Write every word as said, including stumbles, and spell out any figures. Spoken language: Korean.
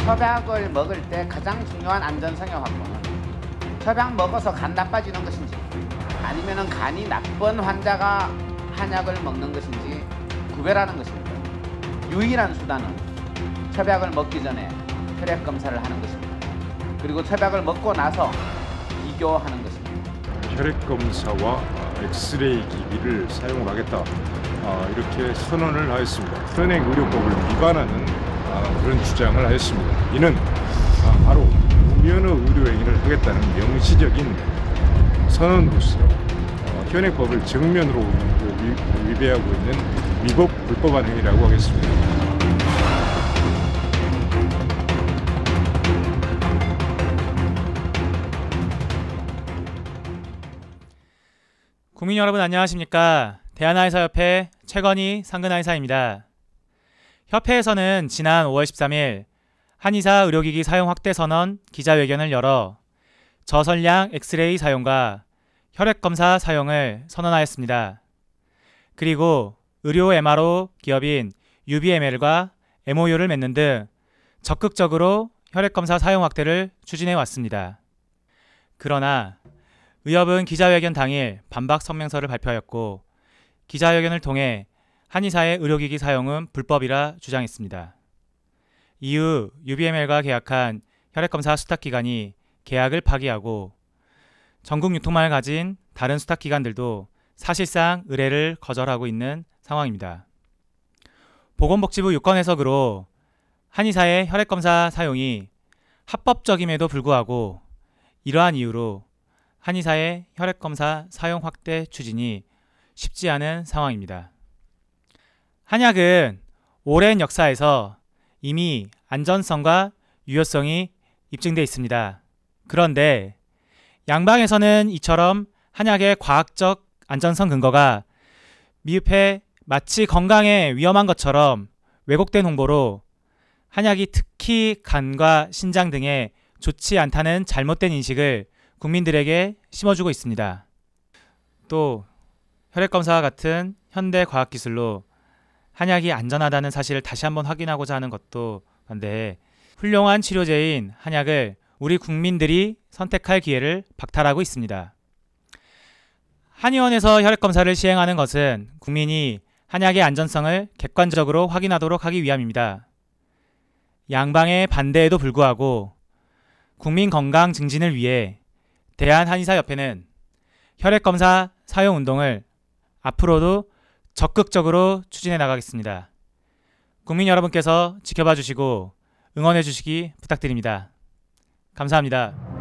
혈액을 먹을 때 가장 중요한 안전성의 확보는 혈액 먹어서 간 나빠지는 것인지 아니면 간이 나쁜 환자가 한약을 먹는 것인지 구별하는 것입니다. 유일한 수단은 혈액을 먹기 전에 혈액 검사를 하는 것입니다. 그리고 혈액을 먹고 나서 비교하는 것입니다. 혈액 검사와 엑스레이 기기를 사용하겠다, 아, 이렇게 선언을 하였습니다. 현행의료법을 위반하는 아, 그런 주장을 하였습니다. 이는 아, 바로 무면허 의료행위를 하겠다는 명시적인 선언으로서 어, 현행법을 정면으로 위, 위배하고 있는 위법 불법한 행위라고 하겠습니다. 국민 여러분 안녕하십니까. 대한의사협회 최건희 상근의사입니다. 협회에서는 지난 오월 십삼일 한의사 의료기기 사용 확대 선언 기자회견을 열어 저선량 엑스레이 사용과 혈액검사 사용을 선언하였습니다. 그리고 의료 엠알오 기업인 유비엠엘과 엠오유를 맺는 등 적극적으로 혈액검사 사용 확대를 추진해 왔습니다. 그러나 의협은 기자회견 당일 반박 성명서를 발표하였고 기자회견을 통해 한의사의 의료기기 사용은 불법이라 주장했습니다. 이후 유비엠엘과 계약한 혈액검사 수탁기관이 계약을 파기하고 전국 유통망을 가진 다른 수탁기관들도 사실상 의뢰를 거절하고 있는 상황입니다. 보건복지부 유권 해석으로 한의사의 혈액검사 사용이 합법적임에도 불구하고 이러한 이유로 한의사의 혈액검사 사용 확대 추진이 쉽지 않은 상황입니다. 한약은 오랜 역사에서 이미 안전성과 유효성이 입증되어 있습니다. 그런데 양방에서는 이처럼 한약의 과학적 안전성 근거가 미흡해 마치 건강에 위험한 것처럼 왜곡된 홍보로 한약이 특히 간과 신장 등에 좋지 않다는 잘못된 인식을 국민들에게 심어주고 있습니다. 또 혈액검사와 같은 현대 과학기술로 한약이 안전하다는 사실을 다시 한번 확인하고자 하는 것도 한데 훌륭한 치료제인 한약을 우리 국민들이 선택할 기회를 박탈하고 있습니다. 한의원에서 혈액검사를 시행하는 것은 국민이 한약의 안전성을 객관적으로 확인하도록 하기 위함입니다. 양방의 반대에도 불구하고 국민 건강 증진을 위해 대한한의사협회는 혈액검사 사용 운동을 앞으로도 적극적으로 추진해 나가겠습니다. 국민 여러분께서 지켜봐 주시고 응원해 주시기 부탁드립니다. 감사합니다.